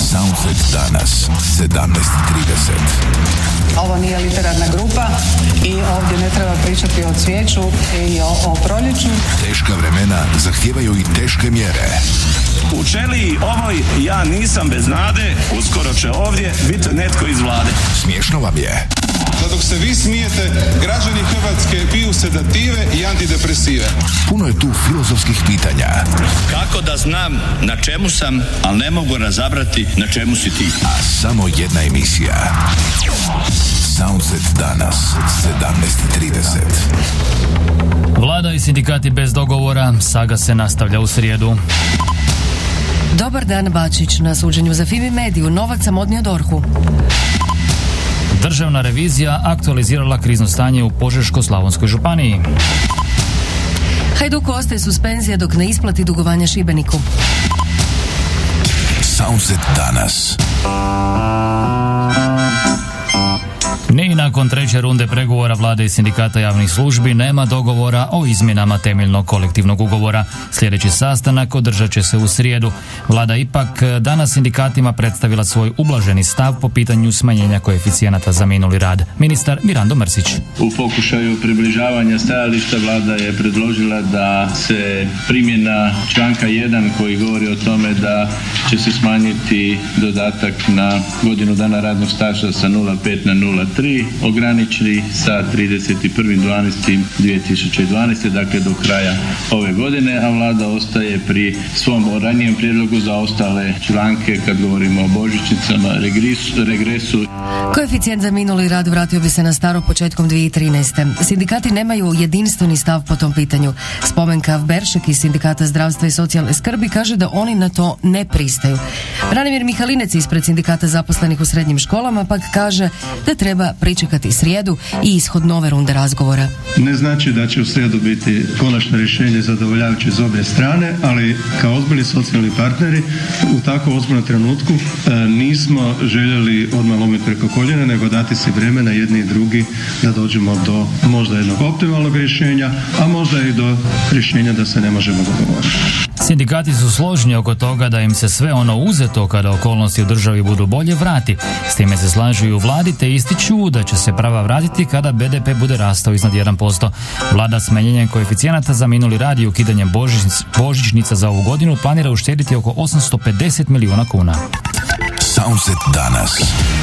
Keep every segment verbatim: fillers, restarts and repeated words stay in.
Soundset danas, sedamnaest trideset. Ovo nije literarna grupa i ovdje ne treba pričati o cvijeću i o, o proljeću. Teška vremena zahtijevaju i teške mjere. U čeliji ovoj ja nisam bez nade, uskoro će ovdje biti netko iz vlade. Smiješno vam je. Da dok se vi smijete, građani Hrvatske piju sedative i antidepresive. Puno je tu filozofskih pitanja. Kako da znam na čemu sam, ali ne mogu razabrati na čemu si ti. A samo jedna emisija. Soundset danas, sedamnaest trideset. Vlada i sindikati bez dogovora, saga se nastavlja u srijedu. Dobar dan, Bačić. Na suđenju za Fimi Mediju novac sam odnio dorhu. Državna revizija aktualizirala krizno stanje u Požeško-slavonskoj županiji. Hajduku ostaje suspenzija dok ne isplati dugovanja Šibeniku. Soundset danas. Ni nakon treće runde pregovora Vlade i sindikata javnih službi nema dogovora o izmjenama temeljnog kolektivnog ugovora. Sljedeći sastanak održat će se u srijedu. Vlada ipak danas sindikatima predstavila svoj ublaženi stav po pitanju smanjenja koeficijenata za minuli rad. Ministar Mirando Mrsić. U pokušaju približavanja stajališta Vlada je predložila da se primjena članka jedan koji govori o tome da će se smanjiti dodatak na godinu dana radnog staža sa nula zarez pet na nula zarez tri ograničili sa trideset prvog dvanaestog dvije tisuće dvanaeste. dakle do kraja ove godine, a Vlada ostaje pri svom ranijem prijedlogu za ostale članke kad govorimo o božićnicama, regresu. regresu. Koeficijent za minuli rad vratio bi se na staro početkom dvije tisuće trinaeste. Sindikati nemaju jedinstveni stav po tom pitanju. Spomenka Beršek iz Sindikata zdravstva i socijalne skrbi kaže da oni na to ne pristaju. Branimir Mihalinec ispred Sindikata zaposlenih u srednjim školama pak kaže da treba pričekati srijedu i ishod nove runde razgovora. Ne znači da će u srijedu biti konačno rješenje zadovoljavajuće za obje strane, ali kao ozbiljni socijalni partneri u tako ozbiljnom trenutku e, nismo željeli odmah lomiti preko koljena, nego dati si vremena jedni i drugi da dođemo do možda jednog optimalnog rješenja, a možda i do rješenja da se ne možemo dogovoriti. Sindikati su složni oko toga da im se sve ono uzeto kada okolnosti u državi budu bolje vrati. S time se slažu i u vladi te ističu da će se prava vratiti kada be de pe bude rastao iznad jedan posto. Vlada smanjenjem koeficijenata za minuli rad i ukidanjem božić, božićnica za ovu godinu planira uštediti oko osamsto pedeset milijuna kuna. Soundset danas.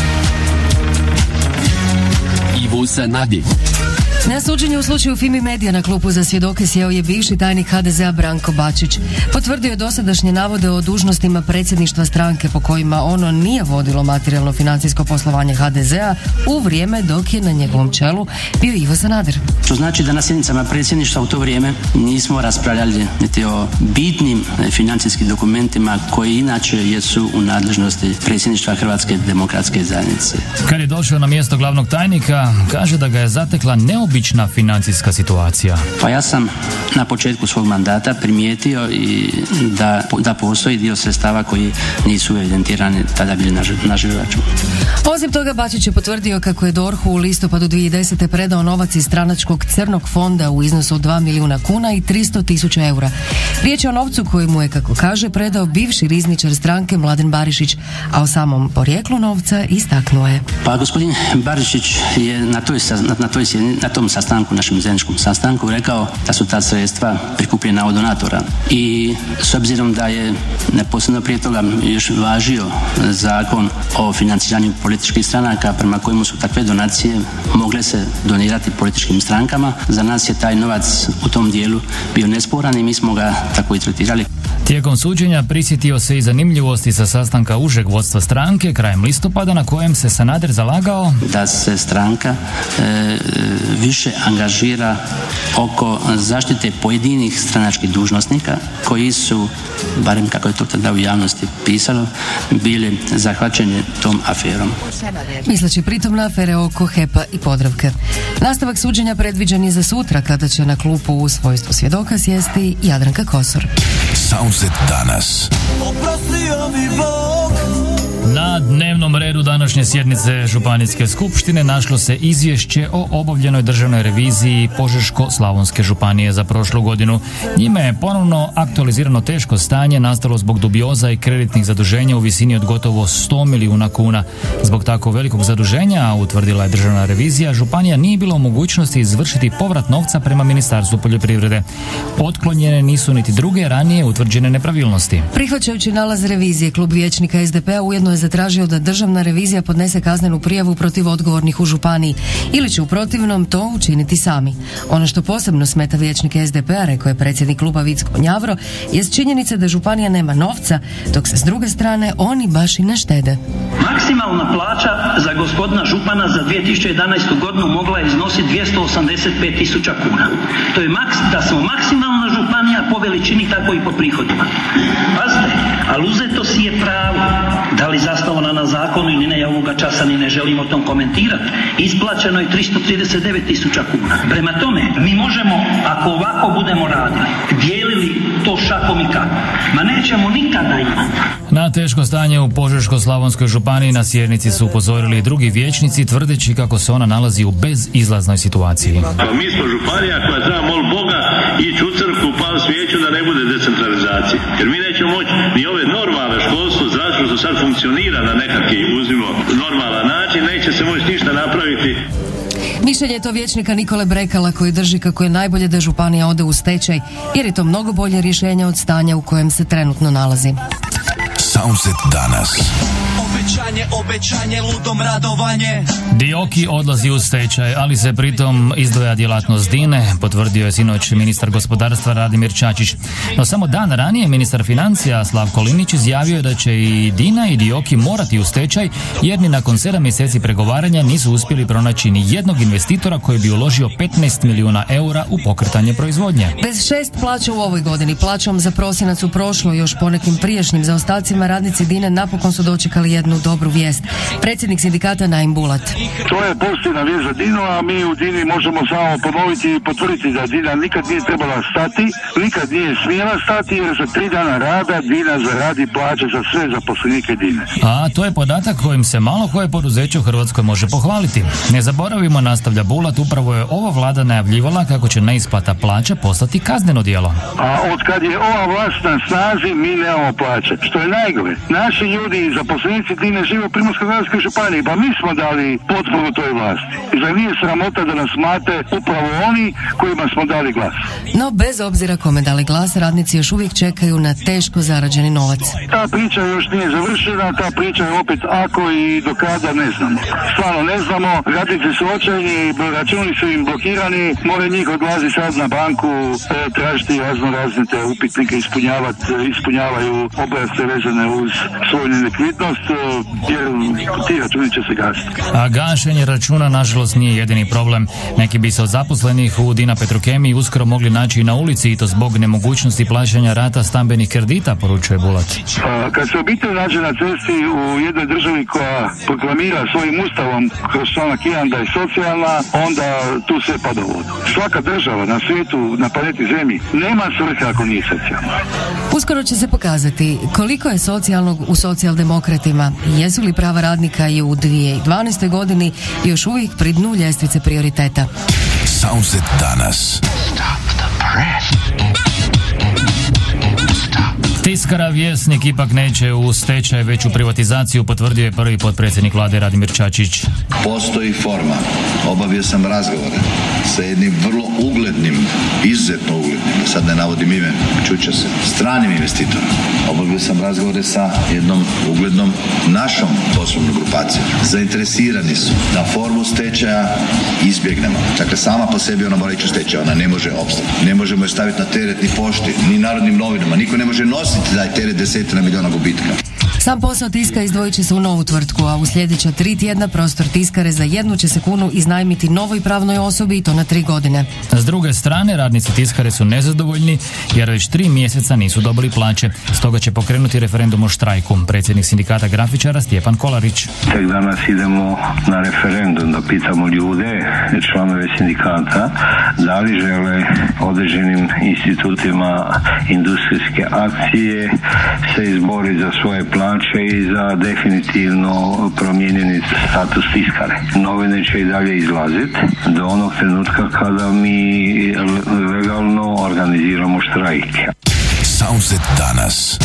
Ivo Sanadi. Na suđenju u slučaju Fimi Medija na klupu za svjedoke sjeo je bivši tajnik ha de zea Branko Bačić. Potvrdio je dosadašnje navode o dužnostima predsjedništva stranke po kojima ono nije vodilo materijalno financijsko poslovanje ha de zea u vrijeme dok je na njegovom čelu bio Ivo Sanader. To znači da na sjednicama predsjedništva u to vrijeme nismo raspravljali niti o bitnim financijskim dokumentima koji inače jesu u nadležnosti predsjedništva Hrvatske demokratske zajednice. Kad je došao na mjesto glavnog tajnika, kaže da ga je zatekla neobična financijska situacija. Pa ja sam na početku svog mandata primijetio i da, da postoji dio sredstava koji nisu evidentirani, tada bili na, na žiro računu. Osim toga, Bačić je potvrdio kako je dorhu u listopadu dvije tisuće desete. predao novac iz stranačkog crnog fonda u iznosu od dva milijuna kuna i tristo tisuća eura. Riječ je o novcu koji mu je, kako kaže, predao bivši rizničar stranke Mladen Barišić, a o samom porijeklu novca istaknuo je. Pa gospodin Barišić je na, toj, na, na, toj, na tom sastanku, našem zajedničkom sastanku, rekao da su ta sredstva prikupljena od donatora. I s obzirom da je neposredno prije toga još važio zakon o financiranju političkih stranaka prema kojemu su takve donacije mogle se donirati političkim strankama, za nas je taj novac u tom dijelu bio nesporan i mi smo ga tako i tretirali. Tijekom suđenja prisjetio se i zanimljivosti sa sastanka užeg vodstva stranke krajem listopada na kojem se Sanader zalagao da se stranka e, više angažira oko zaštite pojedinih stranačkih dužnosnika koji su, barem kako je to tada u javnosti pisalo, bili zahvaćeni tom aferom. Misleći pritom na afere oko Hepa i Podravke. Nastavak suđenja predviđen je za sutra kada će na klupu u svojstvu svjedoka sjesti Jadranka Kosor. Soundset danas. Na Na dnevnom redu današnje sjednice Županijske skupštine našlo se izvješće o obavljenoj državnoj reviziji Požeško-slavonske županije za prošlu godinu. Njime je ponovno aktualizirano teško stanje nastalo zbog dubioza i kreditnih zaduženja u visini od gotovo sto milijuna kuna. Zbog tako velikog zaduženja, utvrdila je državna revizija, županija nije bila u mogućnosti izvršiti povrat novca prema Ministarstvu poljoprivrede. Otklonjene nisu niti druge ranije utvrđene nepravilnosti. Prihvaćajući nalaz revizije, klub vijećnika es de pe a ujedno je zatražio da državna revizija podnese kaznenu prijavu protiv odgovornih u županiji ili će u protivnom to učiniti sami. Ono što posebno smeta vijećnike es de pe a, rekao je predsjednik kluba Vicko Njavro, jest činjenica da županija nema novca, dok se s druge strane oni baš i ne štede. Maksimalna plaća za gospodina župana za dvije tisuće jedanaestu godinu mogla je iznositi dvjesto osamdeset pet tisuća kuna. To je maks, da smo maksimalna županija po veličini, tako i po prihodima. Pazite, ali uzeto si je pravo, da li zasnovana na zakonu ili ne, ja ovoga časa ni ne želim o tom komentirati. Isplaćeno je tristo trideset devet tisuća kuna. Prema tome, mi možemo, ako ovako budemo radili, dijelili to šakom i kapom, ma nećemo nikada imati. Na teško stanje u Požeško-slavonskoj županiji na sjednici su upozorili i drugi vijećnici, tvrdeći kako se ona nalazi u bezizlaznoj situaciji. Mi smo županija koja treba mol Boga ići u crkvu, pal svijeću da ne bude decentralizacije. Jer mi nećemo moći ni ove normalne školstvo, zdravstvo što sad funkcionira na nekakvi, uzmimo, normalan način, neće se moći ništa napraviti. Mišljenje je to vijećnika Nikole Brekala, koji drži kako je najbolje da županija ode u stečaj, jer je to mnogo bolje rješenje od stanja u kojem se trenutno nalazi. Soundset danas. Obećanje, obećanje, ludom radovanje. Dioki odlazi u stečaj, ali se pritom izdvaja djelatnost Dine, potvrdio je sinoć ministar gospodarstva Radimir Čačić. No samo dan ranije ministar financija Slavko Linić izjavio je da će i Dina i Dioki morati u stečaj, jer ni nakon sedam mjeseci pregovaranja nisu uspjeli pronaći ni jednog investitora koji bi uložio petnaest milijuna eura u pokretanje proizvodnje. Bez šest plaća u ovoj godini, plaćom za prosinac u prošloj, još po nekim prijašnjim zaostacima, radnici Dine napokon su dočekali jednu dobru vijest. Predsjednik sindikata Naim Bulat. To je pozitivna vijest za Dinu, a mi u Dini možemo samo ponoviti i potvrditi da Dina nikad nije trebala stati, nikad nije smjela stati, jer za tri dana rada Dina zaradi plaće za sve zaposlenike Dine. A to je podatak kojim se malo koje poduzeće u Hrvatskoj može pohvaliti. Ne zaboravimo, nastavlja Bulat, upravo je ova vlada najavljivala kako će neisplata plaća postati kazneno djelo. A od kad je ova vlast na snazi, mi nemamo plaće. Što je najgore, naši ljudi i zaposlenici Dine žive u Primorsko-goranskoj županiji, pa mi smo dali potporu toj vlasti. I zar nije sramota da nas mate upravo oni kojima smo dali glas? No, bez obzira kome dali glas, radnici još uvijek čekaju na teško zarađeni novac. Ta priča još nije završena, ta priča je opet ako i do kada ne znamo. Stvarno ne znamo, radnici su očajni, računi su im blokirani, more njih odlazi sad na banku, e, tražiti razno razne te upitnike, ispunjavati, ispunjavaju obrasce vezane uz svoju nelikvidnost, jer ti računi će se gasiti. A gašenje računa nažalost nije jedini problem. Neki bi se od zaposlenih u Dina Petrokemiji uskoro mogli naći na ulici, i to zbog nemogućnosti plaćanja rata stambenih kredita, poručuje Bulat. A, kad se obitelj nađe na cesti u jednoj državi koja proklamira svojim ustavom kroz članak jedan da je socijalna, onda tu sve pada u vodu. Svaka država na svijetu, na planeti Zemlji, nema svrhe ako nije socijalna. Uskoro će se pokazati koliko je socijalnog u socijaldemokratima, jesu li prava radnika i u dvije tisuće dvanaestoj godini još uvijek pri dnu ljestvice prioriteta. Soundset danas. Tiskara Vjesnik ipak neće u stečaj, već u privatizaciju, potvrdio je prvi potpredsjednik vlade Radimir Čačić. Postoji forma. Obavio sam razgovore sa jednim vrlo uglednim, izuzetno uglednim, da sad ne navodim ime, čuće se, stranim investitorom. Obavio sam razgovore sa jednom uglednom našom poslovnom grupacijom. Zainteresirani su da formu stečaja izbjegnemo. Dakle, sama po sebi ona mora ići u stečaj, ona ne može opstati. Ne možemo je staviti na teret ni pošti, ni Narodnim novinama. Niko ne može nositi taj teret desetina milijuna gubitka. Sam posao tiska izdvojit će se u novu tvrtku, a u sljedeća tri tjedna prostor tiskare za jednu će se kunu iznajmiti novoj pravnoj osobi, i to na tri godine. S druge strane, radnici tiskare su nezadovoljni jer već tri mjeseca nisu dobili plaće. Stoga će pokrenuti referendum o štrajku. Predsjednik sindikata grafičara Stjepan Kolarić. Tek danas idemo na referendum da pitamo ljude, članove sindikata, da li žele određenim institutima industrijske akcije se izboriti za svoje plaće inače i za definitivno promijenjeni status tiskare. Novine će i dalje izlaziti do onog trenutka kada mi legalno organiziramo štrajk. Soundset Danas.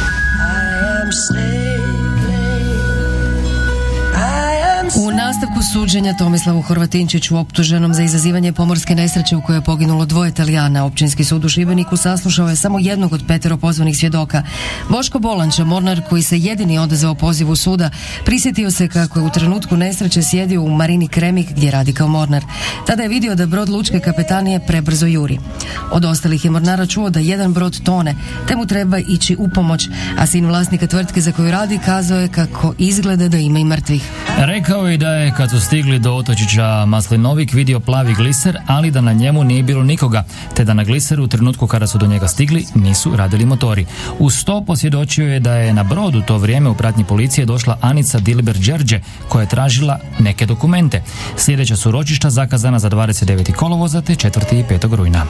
U nastavku suđenja Tomislavu Horvatinčiću, optuženom za izazivanje pomorske nesreće u kojoj je poginulo dvoje Talijana, Općinski sud u Šibeniku saslušao je samo jednog od petero pozvanih svjedoka. Boško Bolanča, mornar koji se jedini odazvao pozivu suda, prisjetio se kako je u trenutku nesreće sjedio u marini Kremik gdje radi kao mornar. Tada je vidio da brod lučke kapetanije prebrzo juri. Od ostalih je mornara čuo da jedan brod tone, te mu treba ići u pomoć, a sin vlasnika tvrtke za koju radi kazao je kako izgleda da ima i mrtvih. Rekao je da je kad su stigli do otočića Maslinovik vidio plavi gliser, ali da na njemu nije bilo nikoga, te da na gliseru u trenutku kada su do njega stigli nisu radili motori. Uz to posvjedočio je da je na brodu to vrijeme u pratnji policije došla Anica Dilber Đerđe koja je tražila neke dokumente. Sljedeća su ročišta zakazana za dvadeset deveti kolovoza te četvrtog i petog rujna.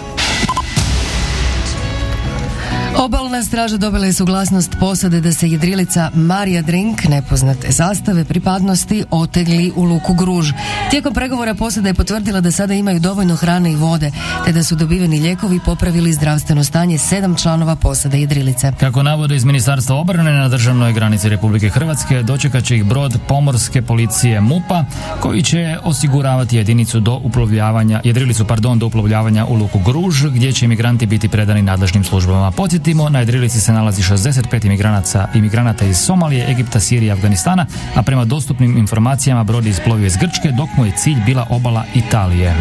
Obalna straža dobila je suglasnost posade da se jedrilica Marija Drink, nepoznate zastave pripadnosti, otegli u luku Gruž. Tijekom pregovora posada je potvrdila da sada imaju dovoljno hrane i vode, te da su dobiveni lijekovi popravili zdravstveno stanje sedam članova posade jedrilice. Kako navode iz Ministarstva obrane, na državnoj granici Republike Hrvatske dočekat će ih brod pomorske policije MUP-a koji će osiguravati jedinicu do uplovljavanja, jedrilicu pardon, do uplovljavanja u luku Gruž, gdje će imigranti biti predani nadležnim službama. Podsjetimo, na jedrilici se nalazi šezdeset pet imigranata, imigranata iz Somalije, Egipta, Sirije i Afganistana, a prema dostupnim informacijama brod je isplovio iz Grčke, dok mu je cilj bila obala Italije.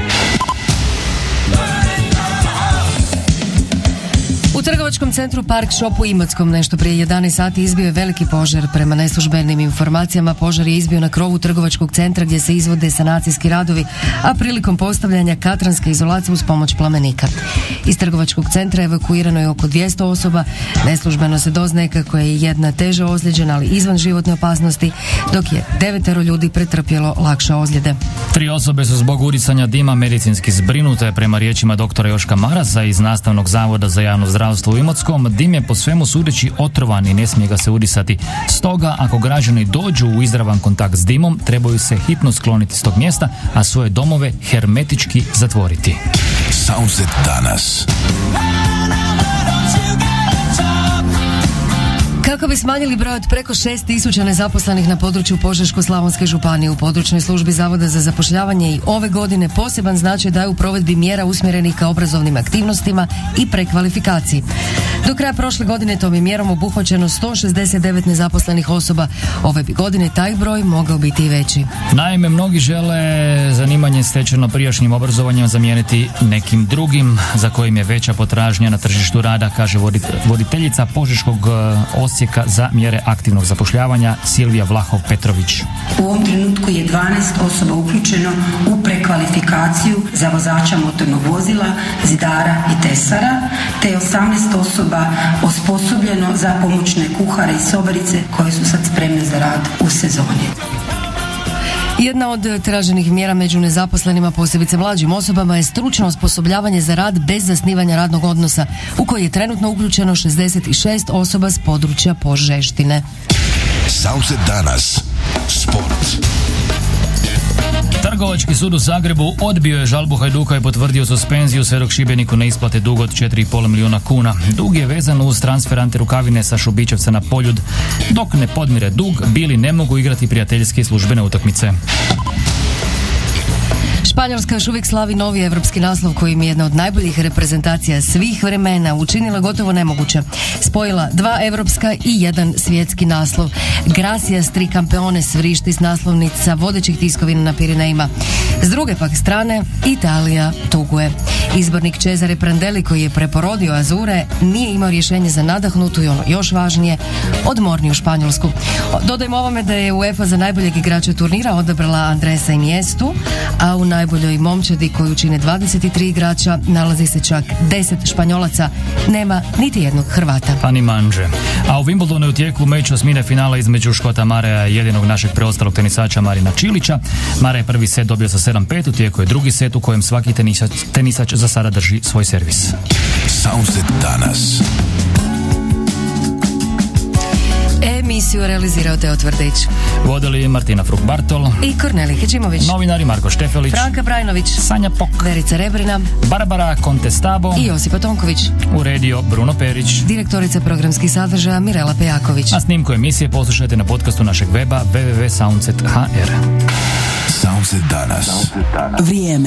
U trgovačkom centru Park Shop u Imotskom nešto prije jedanaest sati izbio je veliki požar. Prema neslužbenim informacijama požar je izbio na krovu trgovačkog centra gdje se izvode sanacijski radovi, a prilikom postavljanja katranske izolacije uz pomoć plamenika. Iz trgovačkog centra evakuirano je oko dvjesto osoba. Neslužbeno se doznaje kako je jedna teže ozlijeđena, ali izvan životne opasnosti, dok je devetero ljudi pretrpjelo lakše ozljede. Tri osobe su zbog udisanja dima medicinski zbrinute. Prema riječima doktora Joška Marasa iz Nastavnog zavoda za javno zdravstvo u Imotskom, dim je po svemu sudeći otrovan i ne smije ga se udisati. Stoga, ako građani dođu u izravan kontakt s dimom, trebaju se hitno skloniti s tog mjesta, a svoje domove hermetički zatvoriti. Soundset Danas. Kako bi smanjili broj od preko šest tisuća nezaposlenih na području Požeško-slavonske županije, u područnoj službi Zavoda za zapošljavanje i ove godine poseban značaj daju u provedbi mjera usmjerenih ka obrazovnim aktivnostima i prekvalifikaciji. Do kraja prošle godine tom je mjerom obuhvaćeno sto šezdeset devet nezaposlenih osoba. Ove bi godine taj broj mogao biti i veći. Naime, mnogi žele zanimanje stečeno prijašnjim obrazovanjem zamijeniti nekim drugim za kojim je veća potražnja na tržištu rada, kaže voditeljica Požeškog Osijeka za mjere aktivnog zapošljavanja Silvija Vlahov-Petrović. U ovom trenutku je dvanaest osoba uključeno u prekvalifikaciju za vozača motornog vozila, zidara i tesara, te osamnaest osoba osposobljeno za pomoćne kuhare i sobarice koje su sad spremne za rad u sezoni. Jedna od traženih mjera među nezaposlenima, posebice mlađim osobama, je stručno osposobljavanje za rad bez zasnivanja radnog odnosa, u koji je trenutno uključeno šezdeset šest osoba s područja Požeštine. Soundset Danas. Sport. Trgovački sud u Zagrebu odbio je žalbu Hajduka i potvrdio suspenziju sve dok Šibeniku ne isplate dug od četiri i pol milijuna kuna. Dug je vezan uz transfer Ante Rukavine sa Šubićevca na Poljud. Dok ne podmire dug, bili ne mogu igrati prijateljske i službene utakmice. Španjolska još uvijek slavi novi evropski naslov kojim je jedna od najboljih reprezentacija svih vremena učinila gotovo nemoguće. Spojila dva evropska i jedan svjetski naslov. Gracias tri campeones vrišti s naslovnica vodećih tiskovina na Pirinejima. S druge pak strane, Italija tuguje. Izbornik Cesare Prandelli, koji je preporodio Azure, nije imao rješenje za nadahnutu i ono još važnije, odmorniju Španjolsku. Dodajmo ovome da je UEFA za najboljeg igrača turnira odabrala Andresa Iniestu, a u najboljoj momčadi koju čine dvadeset tri igrača nalazi se čak deset Španjolaca, nema niti jednog Hrvata. Pa ni manže. A u Wimbledonu je u tijeku meč osmine finala između Škota Mareja i jedinog našeg preostalog tenisača Marina Čilića. Mare je prvi set dobio sa sedam pet, u tijeku je drugi set u kojem svaki tenisač, tenisač za sada drži svoj servis. Soundset Danas. E, Emisiju realizirao Teo Tvrdić. Vodili Martina Fruk-Bartol I Kornelij Heđimović. Novinari Marko Štefelić, Franka Brajnović, Sanja Pok, Verica Rebrina, Barbara Kontestabo i Josipa Tonković. Uredio Bruno Perić. Direktorica programskih sadržaja Mirela Pejaković. A snimku emisije poslušajte na podcastu našeg weba w w w tačka soundset tačka h r. Soundset danas. Vrijeme.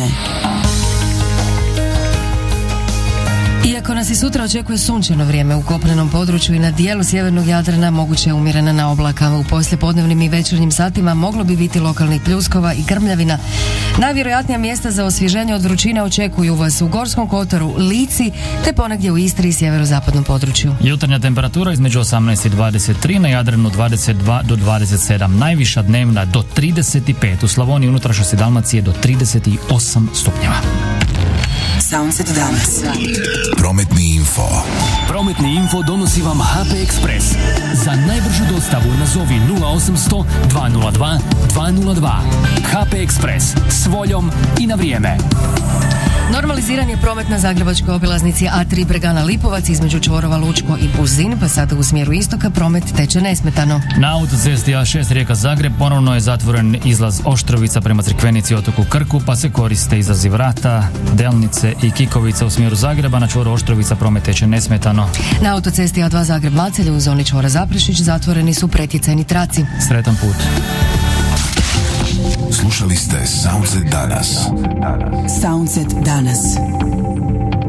Iako nas i sutra očekuje sunčano vrijeme u kopnenom području i na dijelu sjevernog Jadrana moguće je umjerena oblaka. U poslijepodnevnim i večernjim satima moglo bi biti lokalnih pljuskova i grmljavina. Najvjerojatnija mjesta za osvježenje od vrućine očekuju vas u Gorskom kotaru, Lici te ponegdje u Istri i sjeverozapadnom području. Jutarnja temperatura između osamnaest i dvadeset tri, na Jadranu dvadeset dva do dvadeset sedam, najviša dnevna do trideset pet, u Slavoniji i unutrašnjosti Dalmacije do trideset osam stupnjeva. Soundset danas. Prometni info. Prometni info donosi vam H P Ekspres. Za najbržu dostavu nazovi nula osamsto dva nula dva dva nula dva. H P Ekspres, s voljom i na vrijeme. Normaliziran je promet na zagrebačkoj obilaznici A tri Bregana Lipovac između čvorova Lučko i Buzin, pa sada u smjeru istoka promet teče nesmetano. Na autocesti A šest Rijeka Zagreb ponovno je zatvoren izlaz Oštrovica prema Crikvenici i otoku Krku, pa se koriste izlazi Vrata, Delnice i Kikovica u smjeru Zagreba. Na čvoru Oštrovica promet teče nesmetano. Na autocesti A dva Zagreb Macelje u zoni čvora Zaprešić zatvoreni su pretjecajni traci. Sretan put. Slušali ste Soundset danas. Soundset danas.